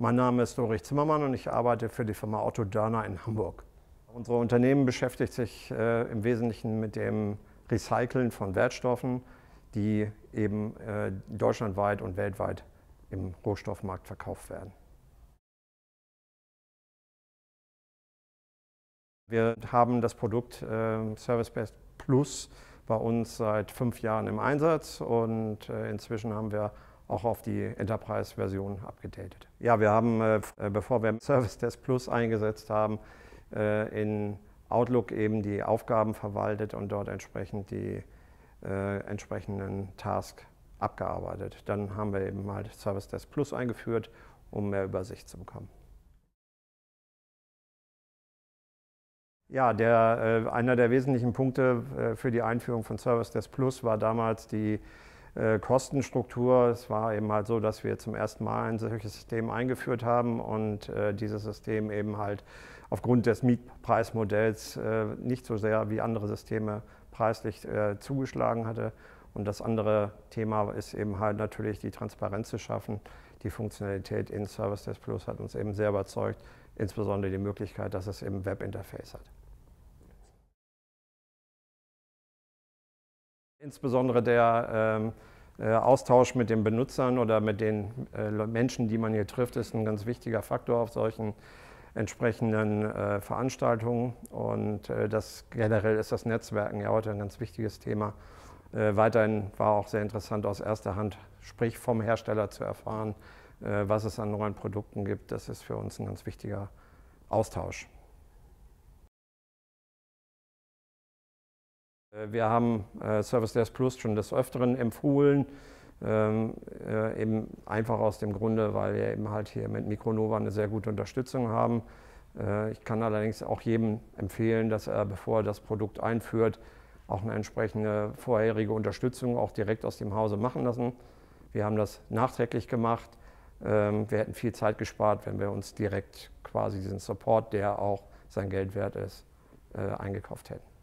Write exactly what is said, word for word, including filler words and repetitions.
Mein Name ist Ulrich Zimmermann und ich arbeite für die Firma Otto Dörner in Hamburg. Unser Unternehmen beschäftigt sich äh, im Wesentlichen mit dem Recyceln von Wertstoffen, die eben äh, deutschlandweit und weltweit im Rohstoffmarkt verkauft werden. Wir haben das Produkt äh, ServiceBest Plus bei uns seit fünf Jahren im Einsatz und äh, inzwischen haben wir auch auf die Enterprise-Version abgedatet. Ja, wir haben, äh, bevor wir ServiceDesk Plus eingesetzt haben, äh, in Outlook eben die Aufgaben verwaltet und dort entsprechend die äh, entsprechenden Tasks abgearbeitet. Dann haben wir eben halt ServiceDesk Plus eingeführt, um mehr Übersicht zu bekommen. Ja, der, äh, einer der wesentlichen Punkte äh, für die Einführung von ServiceDesk Plus war damals die äh, Kostenstruktur. Es war eben halt so, dass wir zum ersten Mal ein solches System eingeführt haben und äh, dieses System eben halt aufgrund des Mietpreismodells äh, nicht so sehr wie andere Systeme preislich äh, zugeschlagen hatte. Und das andere Thema ist eben halt natürlich die Transparenz zu schaffen. Die Funktionalität in ServiceDesk Plus hat uns eben sehr überzeugt, insbesondere die Möglichkeit, dass es eben Webinterface hat. Insbesondere der ähm, äh, Austausch mit den Benutzern oder mit den äh, Menschen, die man hier trifft, ist ein ganz wichtiger Faktor auf solchen entsprechenden äh, Veranstaltungen. Und äh, das, generell ist das Netzwerken ja heute ein ganz wichtiges Thema. Äh, weiterhin war auch sehr interessant aus erster Hand, sprich vom Hersteller zu erfahren, äh, was es an neuen Produkten gibt. Das ist für uns ein ganz wichtiger Austausch. Wir haben äh, ServiceDesk Plus schon des Öfteren empfohlen, ähm, äh, eben einfach aus dem Grunde, weil wir eben halt hier mit Micronova eine sehr gute Unterstützung haben. Äh, ich kann allerdings auch jedem empfehlen, dass er, bevor er das Produkt einführt, auch eine entsprechende vorherige Unterstützung auch direkt aus dem Hause machen lassen. Wir haben das nachträglich gemacht. Ähm, wir hätten viel Zeit gespart, wenn wir uns direkt quasi diesen Support, der auch sein Geld wert ist, äh, eingekauft hätten.